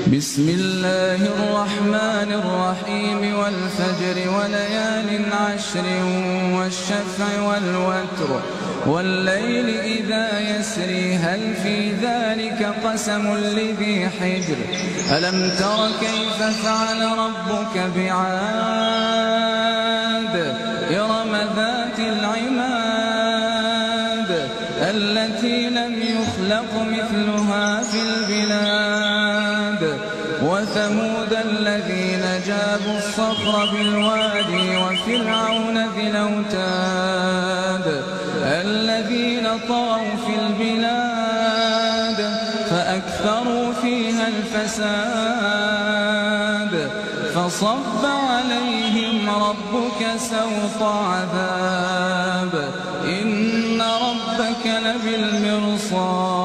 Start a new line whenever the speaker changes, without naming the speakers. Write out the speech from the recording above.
بسم الله الرحمن الرحيم والفجر وليال عشر والشفع والوتر والليل إذا يسري هل في ذلك قسم لذي حجر ألم تر كيف فعل ربك بعاد إرم ذات العماد التي لم يخلق مثلها في البلاد وثمود الذين جابوا الصخر بالوادي وفرعون ذي الأوتاد الذين طغوا في البلاد فأكثروا فيها الفساد فصب عليهم ربك سوط عذاب إن ربك لبالمرصاد